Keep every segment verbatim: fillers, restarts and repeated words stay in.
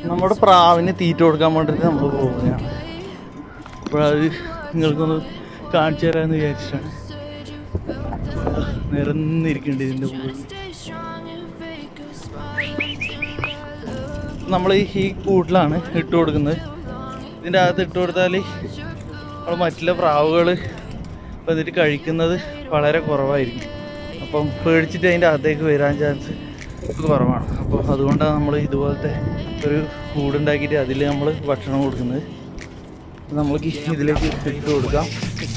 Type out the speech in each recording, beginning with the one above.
നമ്മുടെ പ്രാവിന് തീറ്റ കൊടുക്കാൻ വേണ്ടിയിട്ട് നമ്മൾ പോവുകയാണ്. അപ്പോഴത് നിങ്ങൾക്കൊന്ന് കാണിച്ചു തരാമെന്ന് വിചാരിച്ചിട്ടാണ്. നിരന്നിരിക്കുന്നുണ്ട് ഇതിൻ്റെ മുകളിൽ. നമ്മൾ ഈ കൂട്ടിലാണ് ഇട്ട് കൊടുക്കുന്നത്. ഇതിൻ്റെ അകത്ത് ഇട്ട് കൊടുത്താൽ നമ്മൾ മറ്റുള്ള പ്രാവുകൾ വന്നിട്ട് കഴിക്കുന്നത് വളരെ കുറവായിരിക്കും. അപ്പം പേടിച്ചിട്ട് അതിൻ്റെ അകത്തേക്ക് വരാൻ ചാൻസ് കുറവാണ്. അപ്പോൾ അതുകൊണ്ടാണ് നമ്മൾ ഇതുപോലത്തെ ഒരു കൂടുണ്ടാക്കിയിട്ട് അതിൽ നമ്മൾ ഭക്ഷണം കൊടുക്കുന്നത്. നമ്മൾക്ക് ഇതിലേക്ക് ഇട്ട് കൊടുക്കാം.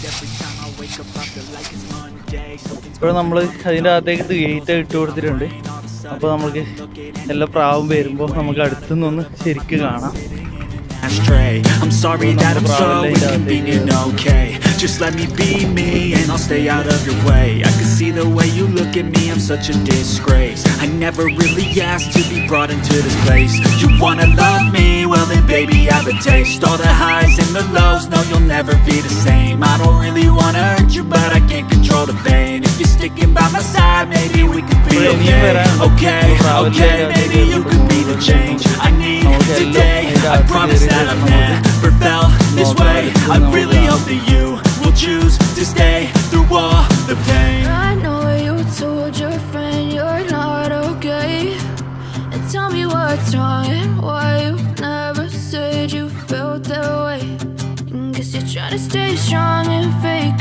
ഇപ്പോൾ നമ്മൾ അതിൻ്റെ അകത്തേക്ക് ഗേറ്റ് ഇട്ട് കൊടുത്തിട്ടുണ്ട്. അപ്പോൾ നമുക്ക് എല്ലാ പ്രാവും വരുമ്പോൾ നമുക്ക് അടുത്തുനിന്നൊന്ന് ശരിക്ക് കാണാം. I'm sorry that I'm so inconvenient, okay? Just let me be me and I'll stay out of your way. I can see the way you look at me, I'm such a disgrace. I never really asked to be brought into this place. You wanna love me? Well then baby I have a taste. All the highs and the lows, no you'll never be the same. I don't really wanna hurt you but I can't control the pain. If you're sticking by my side, maybe we could be okay. Okay, okay, maybe you could be the change I need today. I promise that I've never felt this way. I really hope that you will choose to stay through all the pain. I know you told your friend you're not okay, and tell me what's wrong and why you never said you felt that way. And guess you're trying to stay strong and fake